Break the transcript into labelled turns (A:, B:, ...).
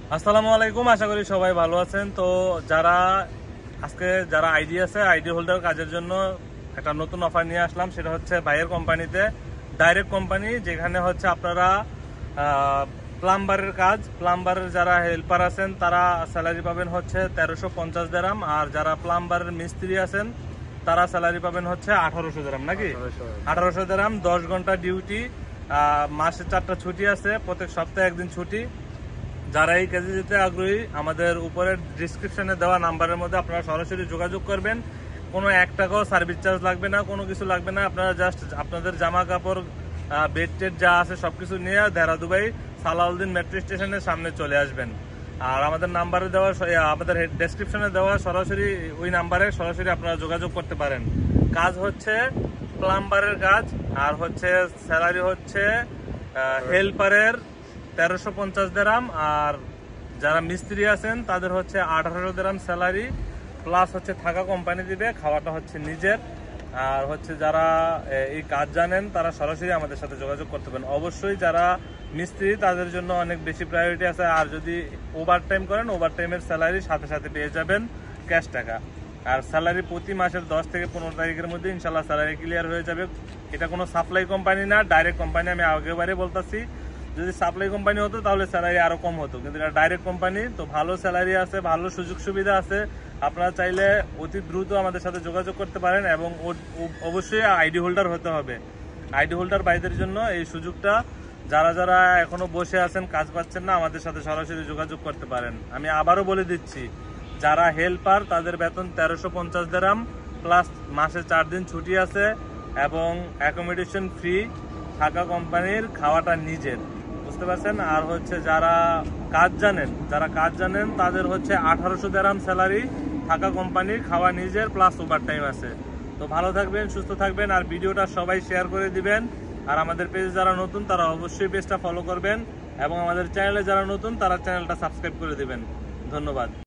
A: আসসালামু আলাইকুম, আশা করি সবাই ভালো আছেন। তো যারা আইডি আছে, আইডি হোল্ডার কাজের জন্য একটা নতুন অফার নিয়ে আসলাম। সেটা হচ্ছে ভাইয়ের কোম্পানিতে, ডাইরেক্ট কোম্পানি, যেখানে হচ্ছে আপনারা প্লাম্বারের কাজ, প্লাম্বারের যারা হেল্পার আছেন তারা স্যালারি পাবেন হচ্ছে 1350 দিরহাম, আর যারা প্লাম্বারের মিস্ত্রি আছেন তারা স্যালারি পাবেন হচ্ছে 1800 দিরহাম, নাকি 1800 দিরহাম। 10 ঘন্টা ডিউটি, মাসে 4টা ছুটি আছে, প্রত্যেক সপ্তাহে একদিন ছুটি। যারা এই কাজে যেতে আগ্রহী, আমাদের উপরের ডিসক্রিপশনে দেওয়া নাম্বারের মধ্যে আপনারা সরাসরি যোগাযোগ করবেন। কোনো 1 টাকাও সার্ভিস চার্জ লাগবে না, কোনো কিছু লাগবে না। আপনারা জাস্ট আপনাদের জামা কাপড়, বেড টেড যা আছে সবকিছু নিয়ে দেহরা দুবাই সালাউদ্দিন মেট্রো স্টেশনের সামনে চলে আসবেন। আর আমাদের নাম্বারে দেওয়া, আমাদের ডেসক্রিপশনে দেওয়া সরাসরি ওই নাম্বারে সরাসরি আপনারা যোগাযোগ করতে পারেন। কাজ হচ্ছে প্লাম্বারের কাজ, আর হচ্ছে স্যালারি হচ্ছে হেল্পারের 1350 দিরহাম, আর যারা মিস্ত্রি আছেন তাদের হচ্ছে 1800 দিরহাম স্যালারি, প্লাস হচ্ছে থাকা কোম্পানি দিবে, খাওয়াটা হচ্ছে নিজের। আর হচ্ছে যারা এই কাজ জানেন তারা সরাসরি আমাদের সাথে যোগাযোগ করতে পারেন। অবশ্যই যারা মিস্ত্রি তাদের জন্য অনেক বেশি প্রায়োরিটি আছে। আর যদি ওভার টাইম করেন, ওভার টাইমের স্যালারি সাথে সাথে পেয়ে যাবেন ক্যাশ টাকা। আর স্যালারি প্রতি মাসের 10 থেকে 15 তারিখের মধ্যে ইনশাল্লাহ স্যালারি ক্লিয়ার হয়ে যাবে। এটা কোনো সাপ্লাই কোম্পানি না, ডাইরেক্ট কোম্পানি। আমি আগেবারে বলতেছি, যদি সাপ্লাই কোম্পানি হতো তাহলে স্যালারি আরো কম হতো, কিন্তু এটা ডাইরেক্ট কোম্পানি, তো ভালো স্যালারি আছে, ভালো সুযোগ সুবিধা আছে। আপনারা চাইলে অতি দ্রুত আমাদের সাথে যোগাযোগ করতে পারেন, এবং অবশ্যই আইডি হোল্ডার হতে হবে। আইডি হোল্ডার ভাইদের জন্য এই সুযোগটা। যারা যারা এখনো বসে আছেন, কাজ পাচ্ছেন না, আমাদের সাথে সরাসরি যোগাযোগ করতে পারেন। আমি আবারও বলে দিচ্ছি, যারা হেল্পার তাদের বেতন 1350 দিরহাম, প্লাস মাসে 4 দিন ছুটি আছে, এবং অ্যাকোমোডেশন ফ্রি, থাকা কোম্পানির, খাওয়াটা নিজের, বুঝতে পারছেন। আর হচ্ছে যারা কাজ জানেন তাদের হচ্ছে 1800 দিরহাম স্যালারি, থাকা কোম্পানির, খাওয়া নিজের, প্লাস ওভার টাইম আছে। তো ভালো থাকবেন, সুস্থ থাকবেন, আর ভিডিওটা সবাই শেয়ার করে দিবেন। আর আমাদের পেজে যারা নতুন তারা অবশ্যই পেজটা ফলো করবেন, এবং আমাদের চ্যানেলে যারা নতুন তারা চ্যানেলটা সাবস্ক্রাইব করে দিবেন। ধন্যবাদ।